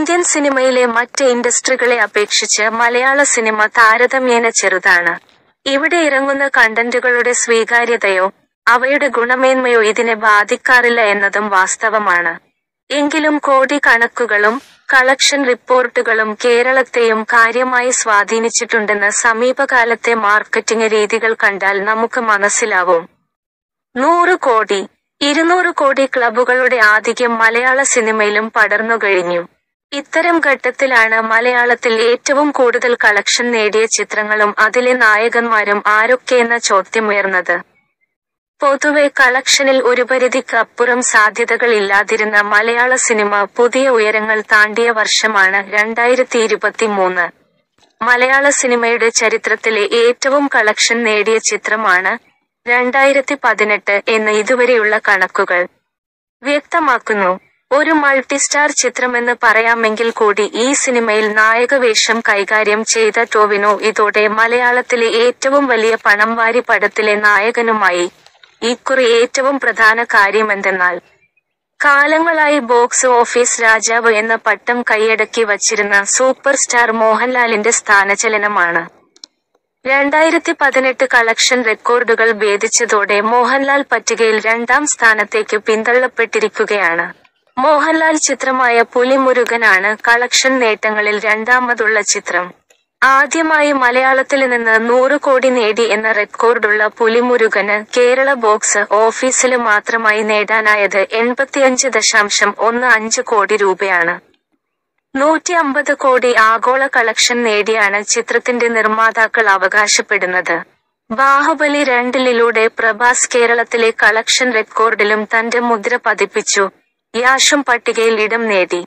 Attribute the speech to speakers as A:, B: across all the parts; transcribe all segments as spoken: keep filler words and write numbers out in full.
A: Indian സിനിമയിലെ മറ്റ് ഇൻഡസ്ട്രികളെ അപേക്ഷിച്ച് മലയാള സിനിമ താരതമ്യേന ചെറുതാണ്. ഇവിടെ ഇറങ്ങുന്ന കണ്ടന്റുകളുടെ സ്വീകാര്യതയോ അവയുടെ ഗുണമേന്മയോ ഇതിനെ ബാധിക്കാറില്ല എന്നതും വാസ്തവമാണ്. എങ്കിലും കോടി കണക്കുകളും കളക്ഷൻ റിപ്പോർട്ടുകളും കേരളത്തെയും കാര്യമായി സ്വാധീനിച്ചിട്ടുണ്ടെന്ന് സമീപകാലത്തെ മാർക്കറ്റിംഗ് രീതികൾ കണ്ടാൽ നമുക്ക് മനസ്സിലാവും. നൂറ് കോടി, ഇരുന്നൂറ് കോടി ക്ലബുകളുടെ ആധിക്യം മലയാള സിനിമയിലും പടർന്നുകഴിഞ്ഞു. ഇത്തരം ഘട്ടത്തിലാണ് മലയാളത്തിൽ ഏറ്റവും കൂടുതൽ കളക്ഷൻ നേടിയ ചിത്രങ്ങളും അതിലെ നായകന്മാരും ആരൊക്കെയെന്ന ചോദ്യമുയർന്നത്. പൊതുവെ കളക്ഷനിൽ ഒരു പരിധിക്ക് അപ്പുറം സാധ്യതകൾ ഇല്ലാതിരുന്ന മലയാള സിനിമ പുതിയ ഉയരങ്ങൾ താണ്ടിയ വർഷമാണ് രണ്ടായിരത്തി ഇരുപത്തിമൂന്ന്. മലയാള സിനിമയുടെ ചരിത്രത്തിലെ ഏറ്റവും കളക്ഷൻ നേടിയ ചിത്രമാണ് രണ്ടായിരത്തി പതിനെട്ട് എന്ന് ഇതുവരെയുള്ള കണക്കുകൾ വ്യക്തമാക്കുന്നു. ഒരു മൾട്ടിസ്റ്റാർ ചിത്രമെന്ന് പറയാമെങ്കിൽ കൂടി ഈ സിനിമയിൽ നായകവേഷം കൈകാര്യം ചെയ്ത ടൊവിനോ ഇതോടെ മലയാളത്തിലെ ഏറ്റവും വലിയ പണം വാരി പടത്തിലെ നായകനുമായി. ഇക്കുറി ഏറ്റവും പ്രധാന കാര്യമെന്തെന്നാൽ കാലങ്ങളായി ബോക്സ് ഓഫീസ് രാജാവ് എന്ന പട്ടം കൈയടക്കി വച്ചിരുന്ന സൂപ്പർ സ്റ്റാർ മോഹൻലാലിന്റെ സ്ഥാനചലനമാണ്. രണ്ടായിരത്തി പതിനെട്ട് കളക്ഷൻ റെക്കോർഡുകൾ ഭേദിച്ചതോടെ മോഹൻലാൽ പട്ടികയിൽ രണ്ടാം സ്ഥാനത്തേക്ക് പിന്തള്ളപ്പെട്ടിരിക്കുകയാണ്. മോഹൻലാൽ ചിത്രമായ പുലിമുരുകനാണ് കളക്ഷൻ നേട്ടങ്ങളിൽ രണ്ടാമതുള്ള ചിത്രം. ആദ്യമായി മലയാളത്തിൽ നിന്ന് നൂറ് കോടി നേടി എന്ന റെക്കോർഡുള്ള പുലിമുരുകന് കേരള ബോക്സ് ഓഫീസില് മാത്രമായി നേടാനായത് എൺപത്തിയഞ്ച് ദശാംശം ഒന്ന് അഞ്ച് കോടി രൂപയാണ്. നൂറ്റി അമ്പത് കോടി ആഗോള കളക്ഷൻ നേടിയാണ് ചിത്രത്തിന്റെ നിർമ്മാതാക്കൾ അവകാശപ്പെടുന്നത്. ബാഹുബലി രണ്ടിലൂടെ പ്രഭാസ് കേരളത്തിലെ കളക്ഷൻ റെക്കോർഡിലും തന്റെ മുദ്ര പതിപ്പിച്ചു. യാഷും പട്ടികയിൽ ഇടം നേടി.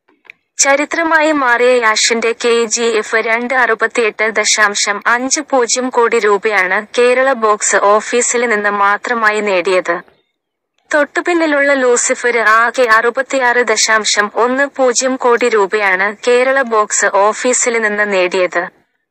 A: ചരിത്രമായി മാറിയ യാഷിന്റെ കെ ജി എഫ് രണ്ട് അറുപത്തിയെട്ട് ദശാംശം അഞ്ച് പൂജ്യം കോടി രൂപയാണ് കേരള ബോക്സ് ഓഫീസിൽ നിന്ന് മാത്രമായി നേടിയത്. തൊട്ടുപിന്നിലുള്ള ലൂസിഫര് ആകെ അറുപത്തിയാറ് ദശാംശം ഒന്ന് പൂജ്യം കോടി രൂപയാണ് കേരള ബോക്സ് ഓഫീസിൽ നിന്ന് നേടിയത്.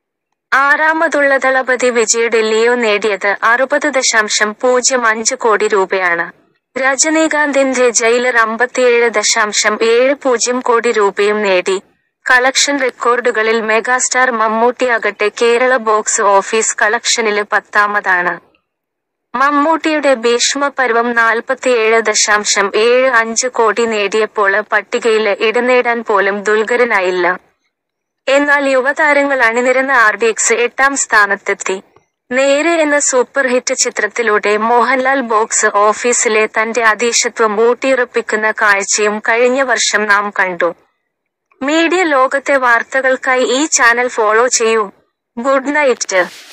A: ആറാമതുള്ള ദളപതി വിജയുടെ ലിയോ നേടിയത് അറുപത് ദശാംശം പൂജ്യം അഞ്ച് കോടി രൂപയാണ്. രജനീകാന്തിന്റെ ജയിലർ അമ്പത്തിയേഴ് ദശാംശം ഏഴ് പൂജ്യം കോടി രൂപയും നേടി. കളക്ഷൻ റെക്കോർഡുകളിൽ മെഗാസ്റ്റാർ മമ്മൂട്ടിയാകട്ടെ കേരള ബോക്സ് ഓഫീസ് കളക്ഷനില് പത്താമതാണ്. മമ്മൂട്ടിയുടെ ഭീഷ്മപർവം നാൽപ്പത്തിയേഴ് ദശാംശം ഏഴ് അഞ്ച് കോടി നേടിയപ്പോൾ പട്ടികയില് ഇടനേടാൻ പോലും ദുൽഖറിനായില്ല. എന്നാൽ യുവതാരങ്ങൾ അണിനിരന്ന ആർ ഡി എക്സ് എട്ടാം സ്ഥാനത്തെത്തി. നേരെ എന്ന സൂപ്പർ ഹിറ്റ് ചിത്രത്തിലൂടെ മോഹൻലാൽ ബോക്സ് ഓഫീസിലെ തന്റെ അധീശത്വം ഊട്ടിയുറപ്പിക്കുന്ന കാഴ്ചയും കഴിഞ്ഞ വർഷം നാം കണ്ടു. മീഡിയ ലോകത്തെ വാർത്തകൾക്കായി ഈ ചാനൽ ഫോളോ ചെയ്യൂ. Good night.